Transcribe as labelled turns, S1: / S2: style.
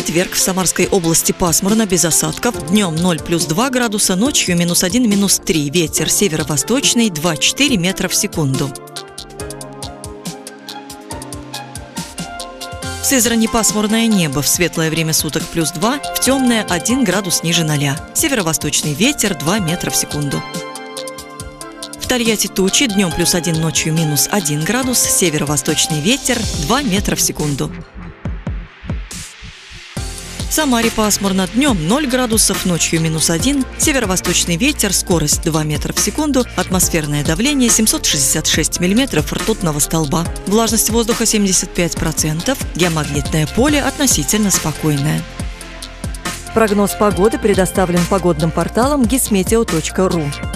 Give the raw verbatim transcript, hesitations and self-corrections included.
S1: четверг в Самарской области пасмурно, без осадков. Днем ноль плюс два градуса, ночью минус один, минус три. Ветер северо-восточный два-четыре метра в секунду. В Сызрани пасмурное небо, в светлое время суток плюс два, в темное один градус ниже ноля. Северо-восточный ветер два метра в секунду. В Тольятти тучи, днем плюс один, ночью минус один градус, северо-восточный ветер два метра в секунду. В Самаре пасмурно, днем ноль градусов, ночью минус один, северо-восточный ветер, скорость два метра в секунду, атмосферное давление семьсот шестьдесят шесть миллиметров ртутного столба, влажность воздуха семьдесят пять процентов, геомагнитное поле относительно спокойное.
S2: Прогноз погоды предоставлен погодным порталом гисметео точка ру.